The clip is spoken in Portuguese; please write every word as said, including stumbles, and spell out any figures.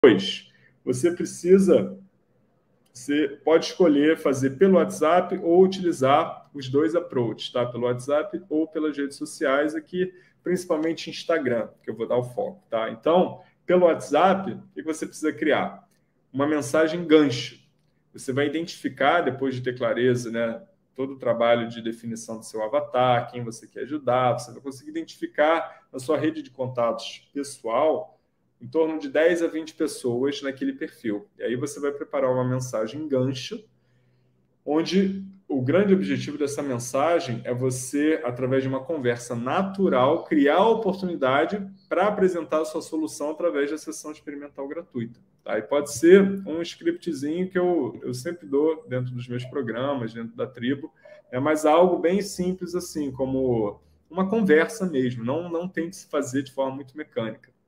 Dois, você precisa, você pode escolher fazer pelo WhatsApp ou utilizar os dois approaches, tá? Pelo WhatsApp ou pelas redes sociais, aqui principalmente Instagram, que eu vou dar o foco, tá? Então, pelo WhatsApp, o que você precisa criar? Uma mensagem gancho. Você vai identificar, depois de ter clareza, né, todo o trabalho de definição do seu avatar, quem você quer ajudar, você vai conseguir identificar na sua rede de contatos pessoal em torno de dez a vinte pessoas naquele perfil. E aí você vai preparar uma mensagem gancho, onde o grande objetivo dessa mensagem é você, através de uma conversa natural, criar a oportunidade para apresentar a sua solução através da sessão experimental gratuita. Tá? E pode ser um scriptzinho que eu, eu sempre dou dentro dos meus programas, dentro da tribo, é mas algo bem simples assim, como uma conversa mesmo, não, não tem que se fazer de forma muito mecânica.